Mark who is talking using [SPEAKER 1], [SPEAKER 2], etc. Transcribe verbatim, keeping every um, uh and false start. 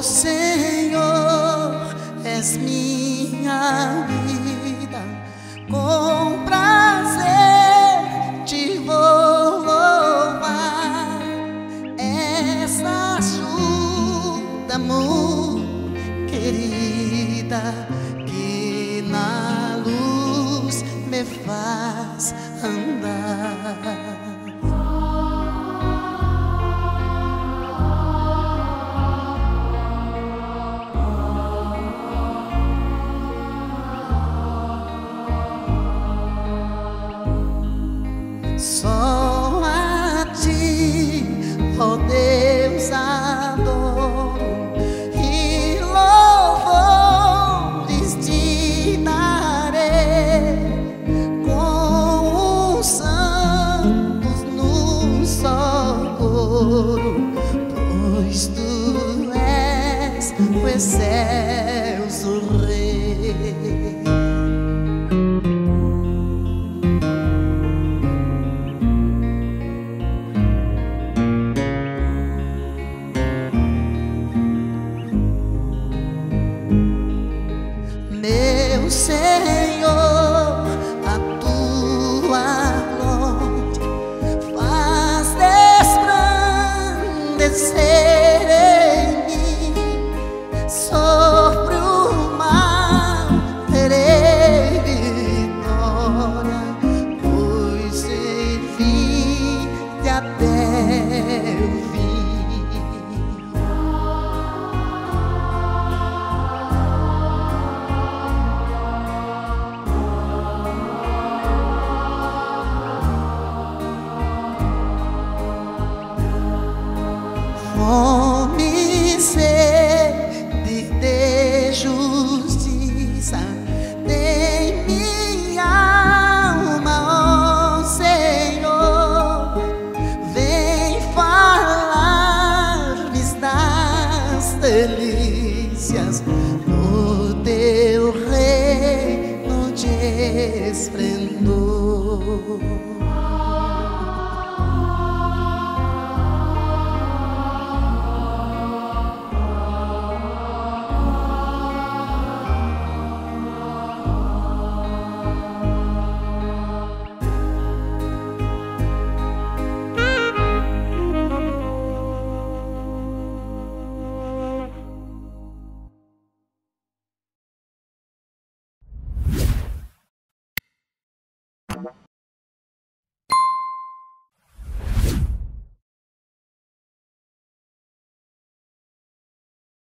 [SPEAKER 1] Senhor, és minha vida, com prazer te vou louvar. Essa ajuda muito querida que na luz me faz andar. Só a ti, ó Deus, adoro e louvores te darei com os santos no só coro, pois tu és o excelso Rei. Meu Senhor, a tua glória faz resplandecer em mim. Sobre o mal terei vitória, pois servi-te até o fim. Fome e sede de justiça tem minha alma, ó Senhor. Vem falar-me das delícias no teu reino de esplendor.